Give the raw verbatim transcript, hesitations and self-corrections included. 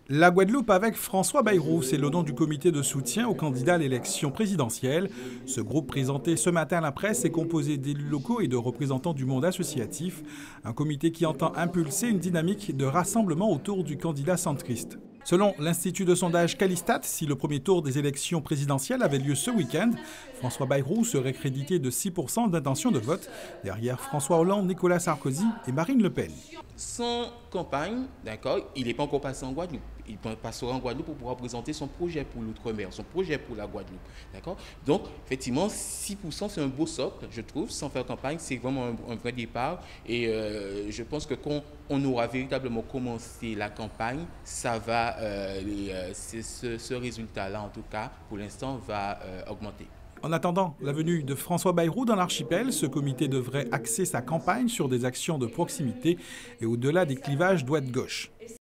La Guadeloupe avec François Bayrou, c'est le nom du comité de soutien au candidat à l'élection présidentielle. Ce groupe présenté ce matin à la presse est composé d'élus locaux et de représentants du monde associatif. Un comité qui entend impulser une dynamique de rassemblement autour du candidat centriste. Selon l'Institut de sondage Calistat, si le premier tour des élections présidentielles avait lieu ce week-end, François Bayrou serait crédité de six pour cent d'intention de vote, derrière François Hollande, Nicolas Sarkozy et Marine Le Pen. Sans campagne, d'accord, il n'est pas encore passé en Guadeloupe. Il passera en Guadeloupe pour pouvoir présenter son projet pour l'outre-mer, son projet pour la Guadeloupe. D'accord. Donc, effectivement, six pour cent, c'est un beau socle, je trouve. Sans faire campagne, c'est vraiment un, un vrai départ. Et euh, je pense que quand on aura véritablement commencé la campagne, ça va, euh, les, euh, ce, ce résultat-là, en tout cas, pour l'instant, va euh, augmenter. En attendant la venue de François Bayrou dans l'archipel, ce comité devrait axer sa campagne sur des actions de proximité et au-delà des clivages droite-gauche.